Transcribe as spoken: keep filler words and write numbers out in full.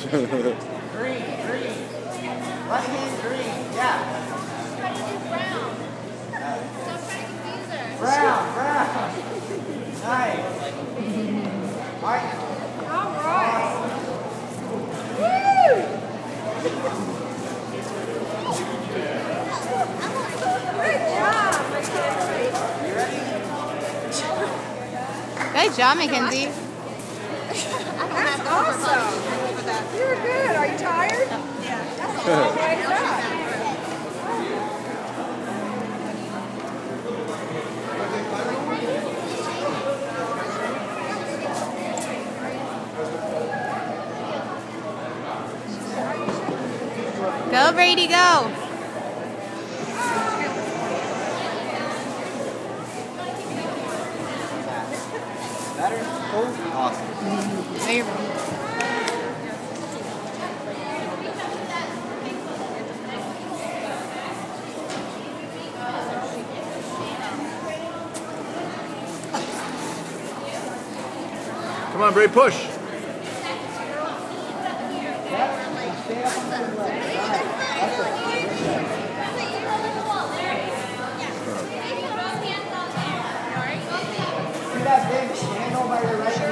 Green, green. Left hand green, yeah. Brown. Stop trying to confuse her. Brown, brown. Nice. All right. All right. Woo! Good job, Mackenzie. You ready? Good job, Mackenzie. That's awesome. You're good. Are you tired? Yeah. That's a long way up. Go, Brady, go. Better? Cool? Awesome. There you go. Come on, Bray, push. Stay up on the leg. See that big handle by your right?